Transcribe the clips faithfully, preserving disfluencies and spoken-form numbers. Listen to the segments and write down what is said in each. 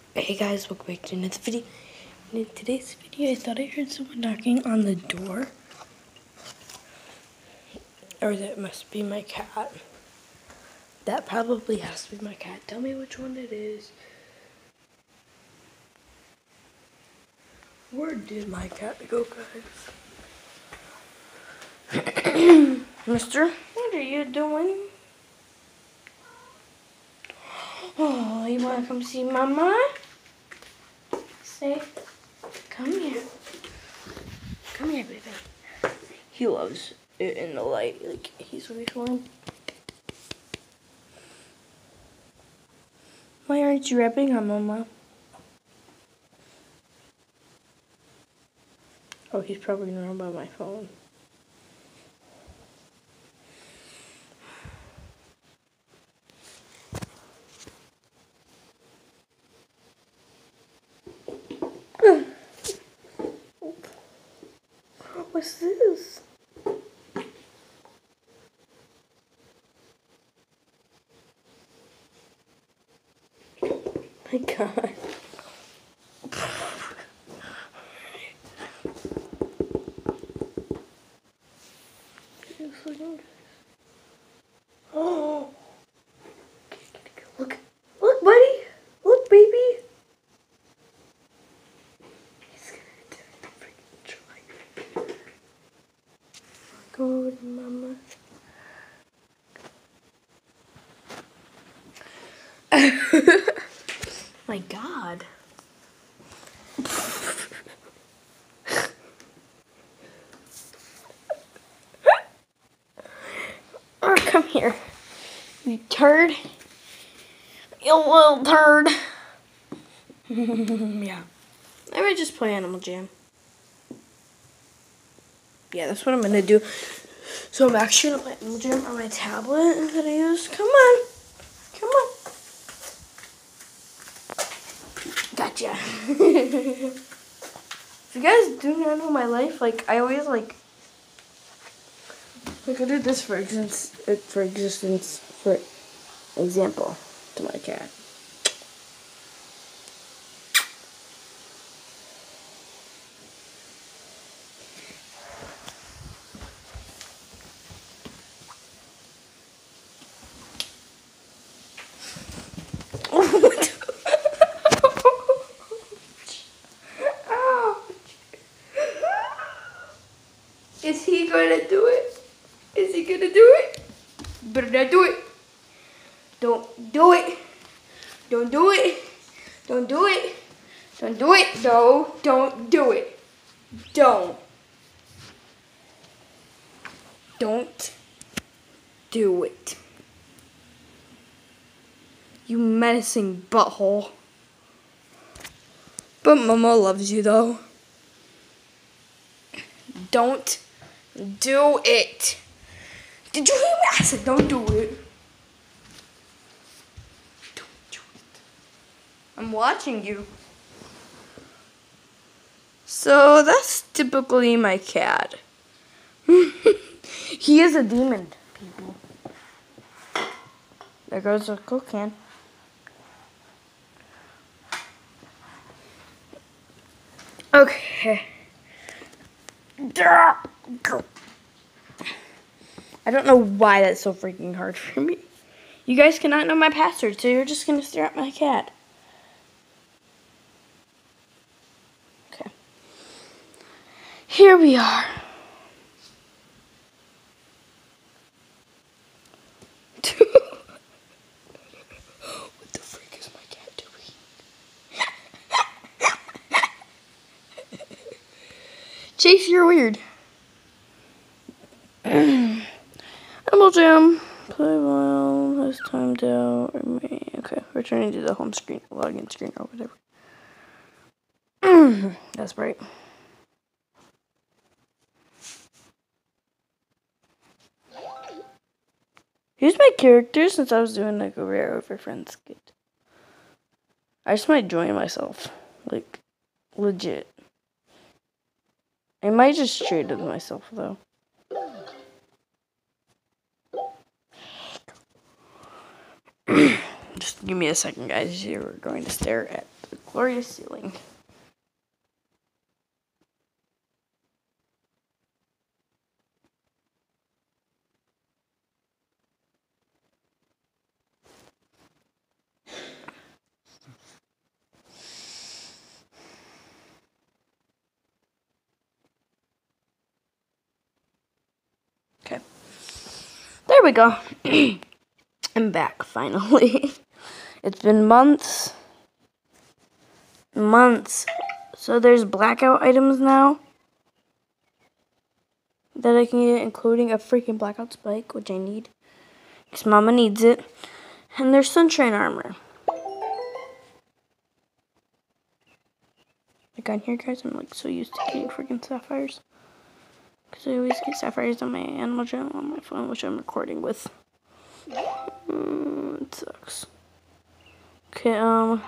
Hey guys, welcome back to another video. In today's video, I thought I heard someone knocking on the door. Or that must be my cat. That probably has to be my cat. Tell me which one it is. Where did my cat go, guys? Mister, what are you doing? Oh, you want to come see Mama? Say, come here. Come here, baby. He loves it in the light. Like, he's always one. Why aren't you rapping on Mama? Oh, he's probably not by my phone. What's this? My God. Oh. Look. Look, buddy. Look, baby. He's gonna freaking try. Go with Mama. My God. Oh, come here. You turd. You little turd. Yeah. I might just play Animal Jam. Yeah, that's what I'm gonna do. So I'm actually gonna play Animal Jam on my tablet that I use. Come on. Come on. Gotcha. If you guys do not know my life, like, I always, like, like, I did this for existence, for existence, for example, to my cat. Is he gonna do it? Is he gonna do it? Better not do it. Don't do it. Don't do it. Don't do it. Don't do it. No, don't do it. Don't. Don't do it. You menacing butthole. But Mama loves you though. Don't do it. Did you hear me? I said don't do it. Don't do it. I'm watching you. So that's typically my cat. He is a demon, people. There goes a Coke can. Okay. Go. I don't know why that's so freaking hard for me. You guys cannot know my password, so you're just gonna stare at my cat. Okay. Here we are. What the freak is my cat doing? Chase, you're weird. Animal Jam. Play while has timed out. Okay, returning to the home screen, login screen, or whatever. That's right. Here's my character since I was doing like a rare over friends skit. I just might join myself. Like, legit. I might just trade with myself though. Just give me a second, guys. You're going to stare at the Glorious ceiling. Okay. There we go. I'm back finally. It's been months. Months. So there's blackout items now that I can get, including a freaking blackout spike, which I need. Because Mama needs it. And there's sunshine armor. Like on here, guys, I'm like so used to getting freaking sapphires. Because I always get sapphires on my animal channel on my phone, which I'm recording with. Mm, it sucks. Okay, um...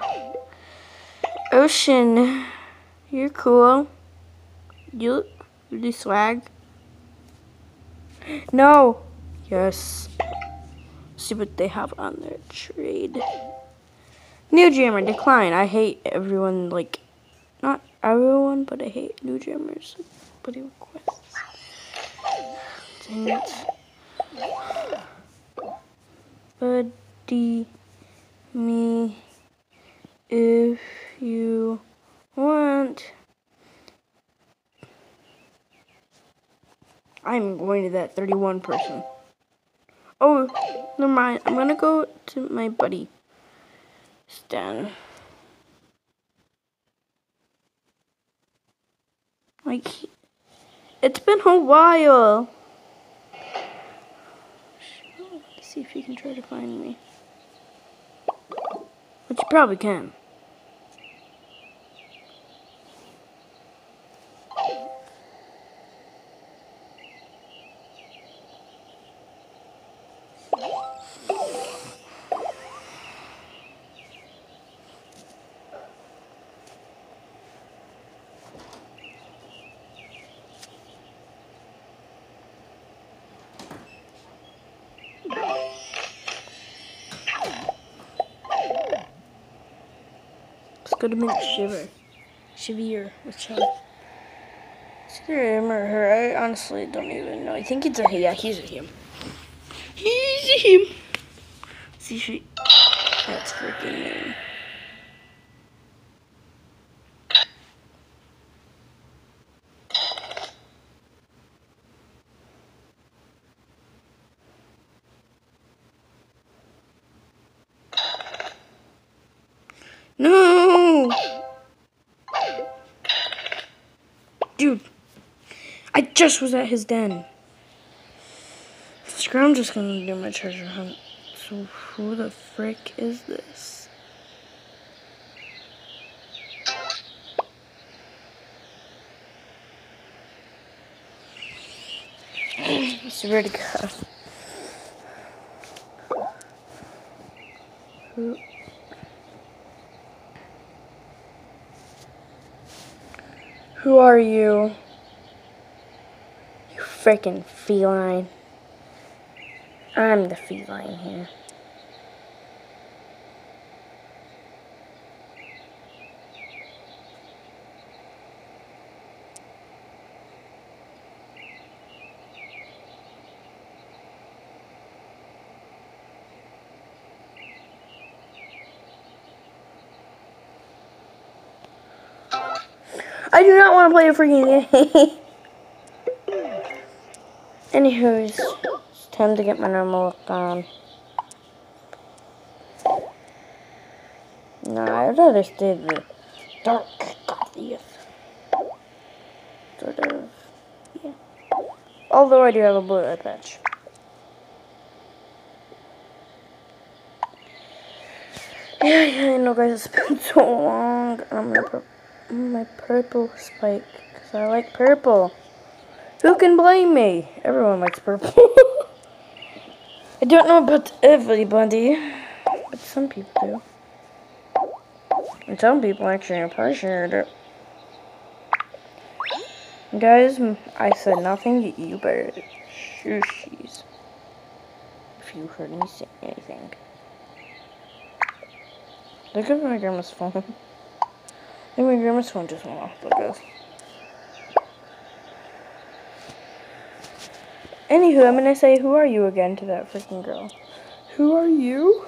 Ocean, you're cool. You look really swag. No! Yes. See what they have on their trade. New jammer, decline. I hate everyone, like, not everyone, but I hate new jammers. Putting requests. Dang it. Buddy me if you want. I'm going to that thirty-one person. Oh, never mind. I'm gonna go to my buddy Stan. Like, it's been a while. Let's see if you can try to find me. But you probably can. Let's go to Mint Shiver. Shiver. Which one? Is it him or her? I honestly don't even know. I think it's a yeah, he's a him. He's a him. See if she. That's freaking name. No! Dude, I just was at his den. Screw, I'm just gonna do my treasure hunt. So who the frick is this? I swear to God. Who? Who are you? You freaking feline. I'm the feline here. I do not want to play a freaking game. Anywho's, it's time to get my normal look on. No, I'd rather stay the dark gothic. Sort of, yeah. Although I do have a blue eye patch. Yeah, yeah, I know, guys, it's been so long. I'm gonna put my purple spike, because I like purple. Who can blame me? Everyone likes purple. I don't know about everybody, but some people do. And some people actually appreciate it. Guys, I said nothing, you better shushies. If you heard me say anything. Look at my grandma's phone. I think my grandma's phone just went off, I guess. Anywho, I'm gonna say, who are you again to that freaking girl? Who are you?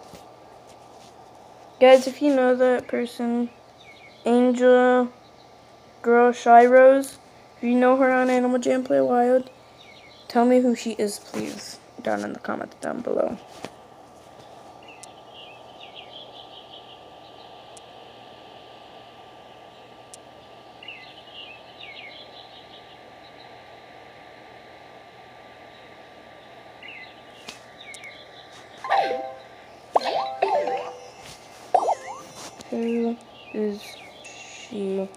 Guys, if you know that person, Angel Girl Shy Rose, if you know her on Animal Jam Play Wild, tell me who she is, please, down in the comments down below. Who is she?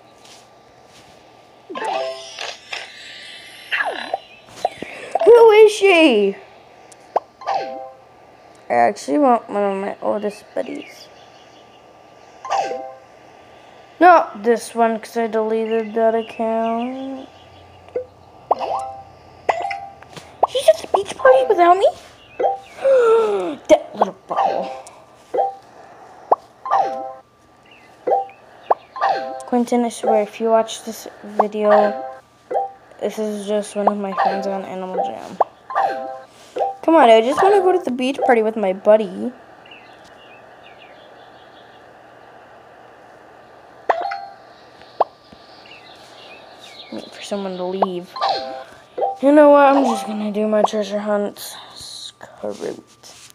Who is she? I actually want one of my oldest buddies. Not this one, because I deleted that account. She's at the beach party without me? That little bubble. Quentin, I swear, if you watch this video, this is just one of my friends on Animal Jam. Come on, I just want to go to the beach party with my buddy. Wait for someone to leave. You know what? I'm just gonna do my treasure hunt. Screw.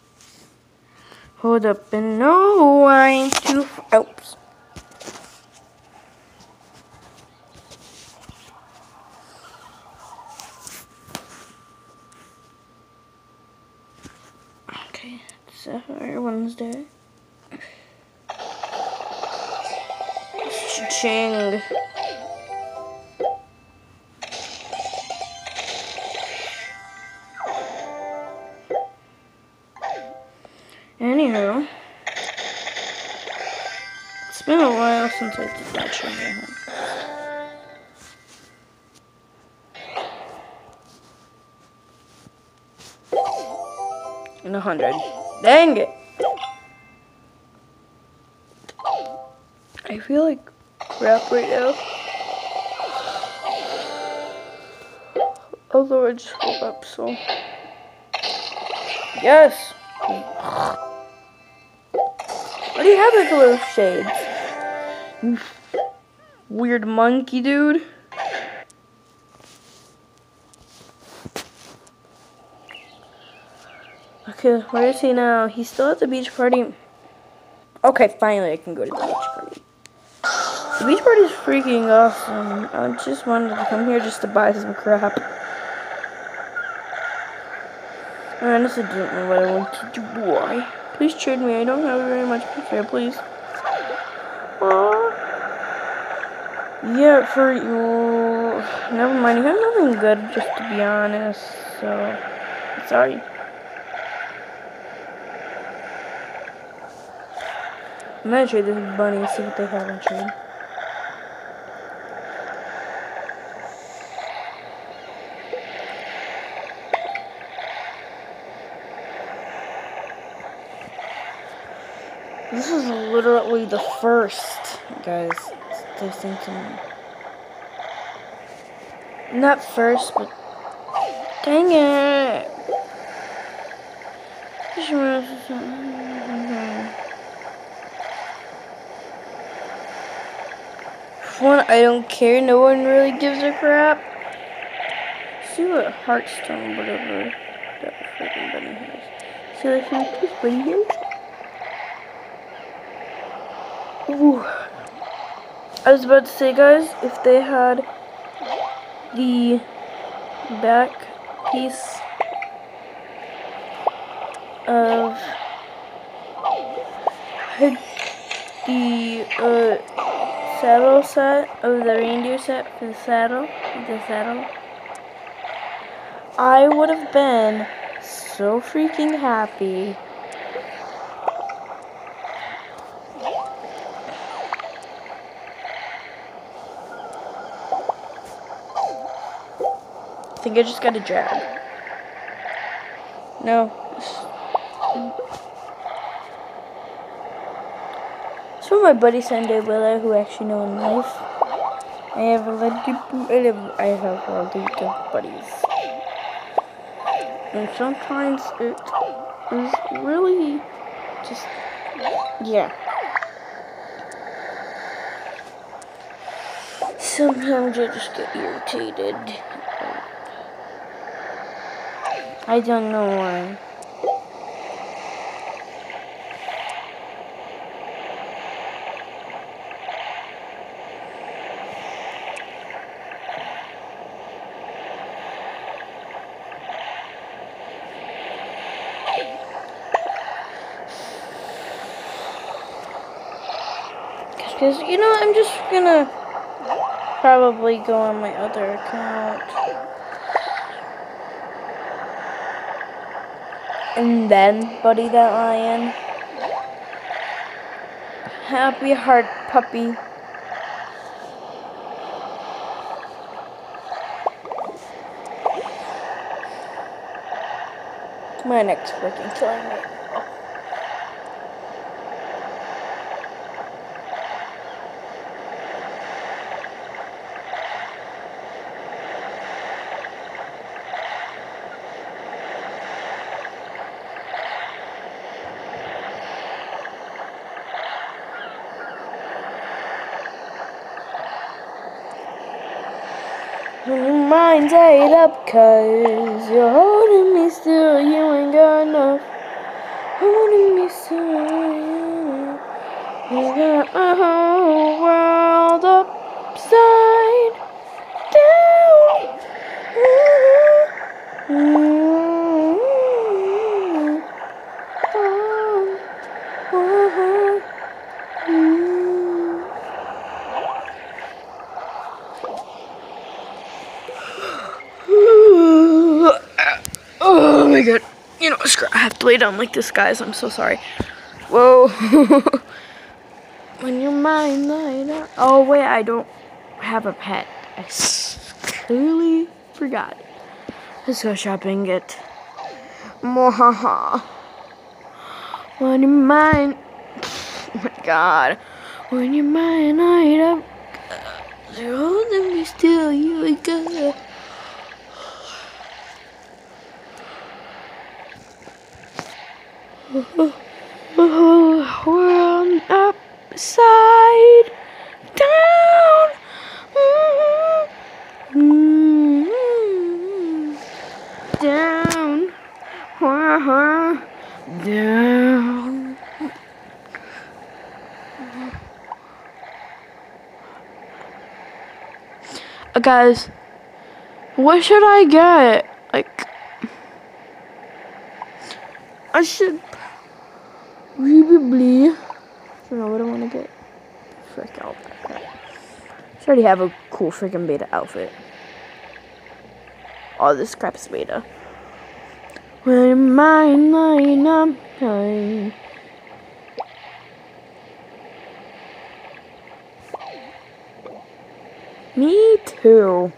Hold up and no, I'm too. Oops. Okay, it's uh, Wednesday. Cha-ching. Anywho, it's been a while since I did that treasure hunt. And a hundred. Dang it! I feel like crap right now. Although I just woke up, so. Yes! Why do you have like little shades? You weird monkey dude. Okay, where is he now? He's still at the beach party. Okay, finally I can go to the beach party. The beach party is freaking awesome. I just wanted to come here just to buy some crap. I honestly don't know what I want to do. Why? Please trade me. I don't have very much fair, please. Aww. Yeah, for you. Never mind. You have nothing good, just to be honest. So, sorry. I'm gonna trade this bunny and see what they have in trade. This is literally the first, guys. They're thinking. Not first, but dang it. One, I don't care. No one really gives a crap. See what Heartstone, whatever that freaking bunny has. See what this bunny here? Ooh. I was about to say, guys, if they had the back piece of the uh, saddle set of the reindeer set for the saddle, the saddle, I would have been so freaking happy. I think I just got a jab. No. So From my buddy Sunday Willa, who I actually know in life. I have a lot of people, I have, I have a lot of good buddies. And sometimes it is really just, yeah. Sometimes I just get irritated. I don't know why. Because, you know, I'm just gonna probably go on my other account. And then Buddy that Lion. Happy Heart Puppy. My next freaking killing me. When your mind's ate up, cause you're holding me still, you ain't got enough. Holding me still, you got my whole world upside down. Mm-hmm. Oh, oh, oh. Oh my god. You know, I have to lay down like this, guys. I'm so sorry. Whoa. When your mind light up. Oh, wait, I don't have a pet. I clearly forgot. Let's go shopping and get Mohaha. When your mind. Oh my god. When your mind light up. They're holding me still. You ain't got. Oh, world upside down. Mm-hmm. Down. Uh-huh. Down. Uh, guys, what should I get? Like, I should probably. I don't know what I want to get. Frick outfit. I already have a cool freaking beta outfit. All this crap is beta. When mine line up time. Me too.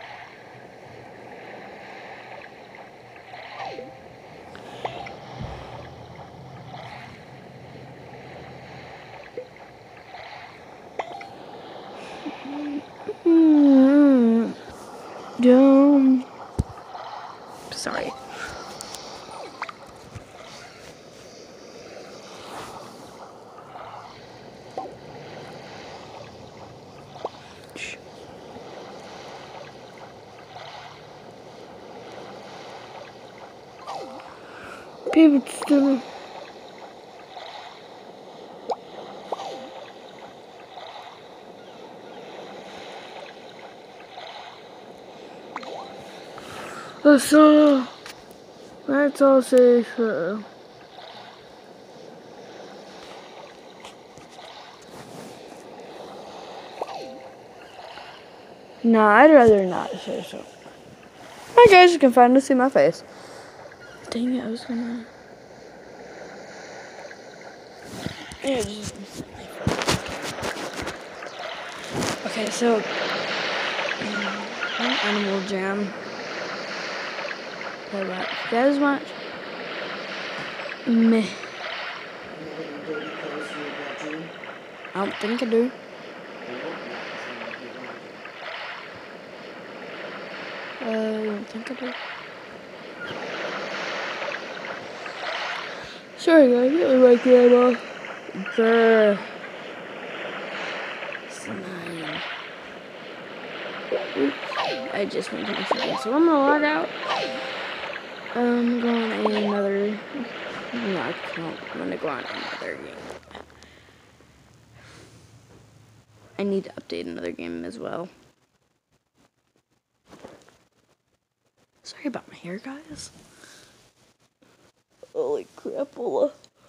Mm-hmm. Don't. Sorry. People still. So let's all say so. Nah, I'd rather not say so. Hi guys, you can finally see my face. Dang it, I was gonna. Yeah, just... Okay, so um, Animal Jam. Play that. You guys watch? Meh. I don't think I do. Uh, I don't think I do. Sorry guys, it was my grandma. Grr. It's mine. Oops. I just went to my second, so I'm gonna log out. I'm going another. No, I can't. I'm gonna go on another game. I need to update another game as well. Sorry about my hair, guys. Holy crapola.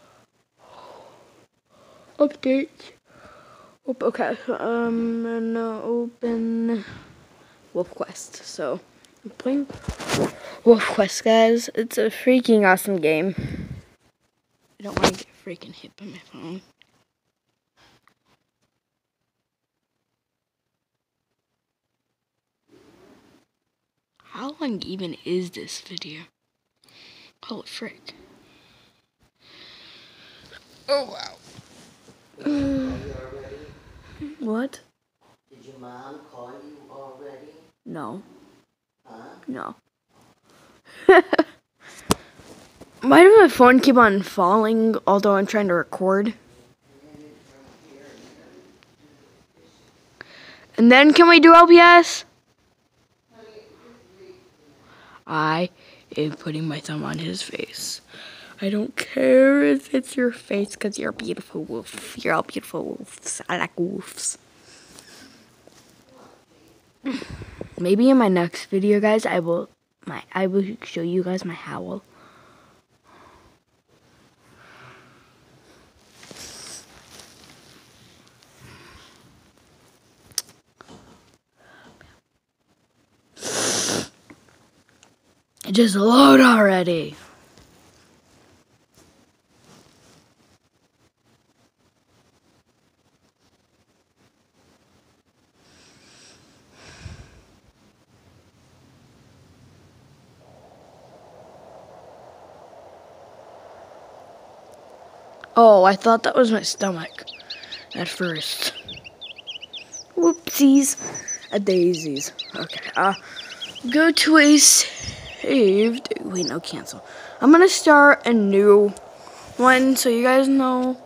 Update. Oh, okay, so I'm gonna open Wolf Quest. So, I'm playing Wolf Quest, guys. It's a freaking awesome game. I don't want to get freaking hit by my phone. How long even is this video? Holy frick. Oh, wow. Uh, what? Did your mom call you already? No. Huh? No. Why does my phone keep on falling although I'm trying to record? And then can we do L P S? I am putting my thumb on his face. I don't care if it's your face because you're a beautiful wolf. You're all beautiful wolves. I like wolves. Maybe in my next video, guys, I will my I will show you guys my howl. Just load already. Oh, I thought that was my stomach at first. Whoopsies. A daisies. Okay, uh, go to a saved. Wait, no, cancel. I'm gonna start a new one so you guys know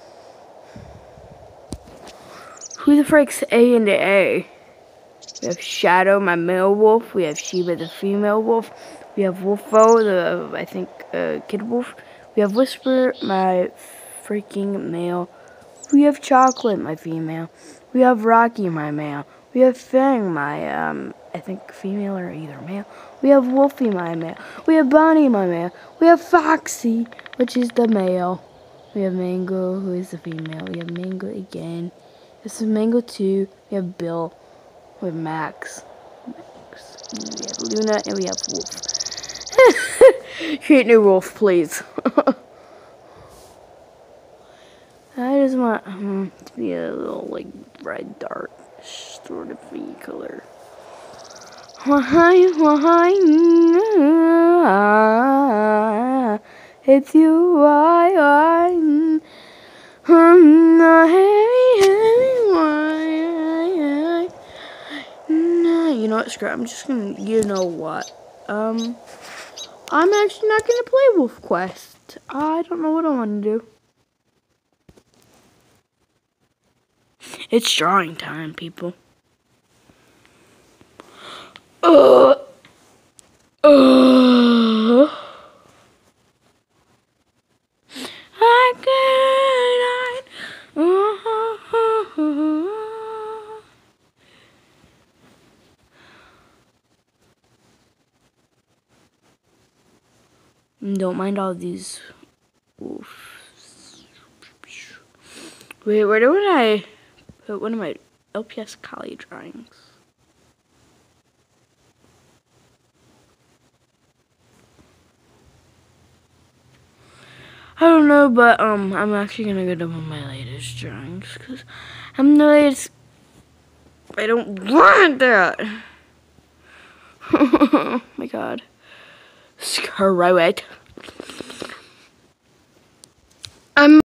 who the frick's A and A. We have Shadow, my male wolf. We have Sheba, the female wolf. We have Wolfo, the, I think, uh, kid wolf. We have Whisper, my freaking male. We have Chocolate, my female. We have Rocky, my male. We have Fang, my, um, I think female or either male. We have Wolfie, my male. We have Bonnie, my male. We have Foxy, which is the male. We have Mango, who is the female. We have Mango again. This is Mango two. We have Bill. We have Max. Max. We have Luna, and we have Wolf. Create new wolf, please. I just want um, to be a little, like, red dark sort of color. Why, why, it's you, why, why, I'm not heavy, heavy, why, you know what, screw it, I'm just gonna, you know what, um, I'm actually not gonna play Wolf Quest. I don't know what I want to do. It's drawing time, people. Uh, uh, I can't, uh, uh, uh, don't mind all these wolves. Wait, where do I put one of my L P S Kali drawings? I don't know, but um, I'm actually gonna go to one of my latest drawings because I'm the latest. I don't want that. Oh my god. Screw it. I'm